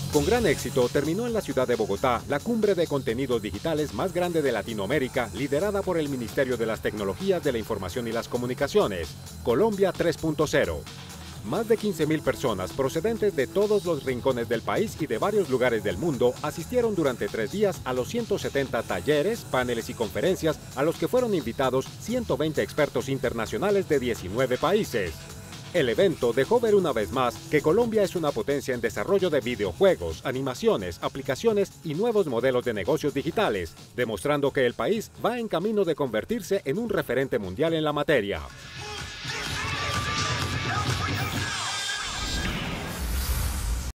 Con gran éxito, terminó en la ciudad de Bogotá la cumbre de contenidos digitales más grande de Latinoamérica, liderada por el Ministerio de las Tecnologías de la Información y las Comunicaciones, Colombia 3.0. Más de 15.000 personas procedentes de todos los rincones del país y de varios lugares del mundo asistieron durante 3 días a los 170 talleres, paneles y conferencias a los que fueron invitados 120 expertos internacionales de 19 países. El evento dejó ver una vez más que Colombia es una potencia en desarrollo de videojuegos, animaciones, aplicaciones y nuevos modelos de negocios digitales, demostrando que el país va en camino de convertirse en un referente mundial en la materia.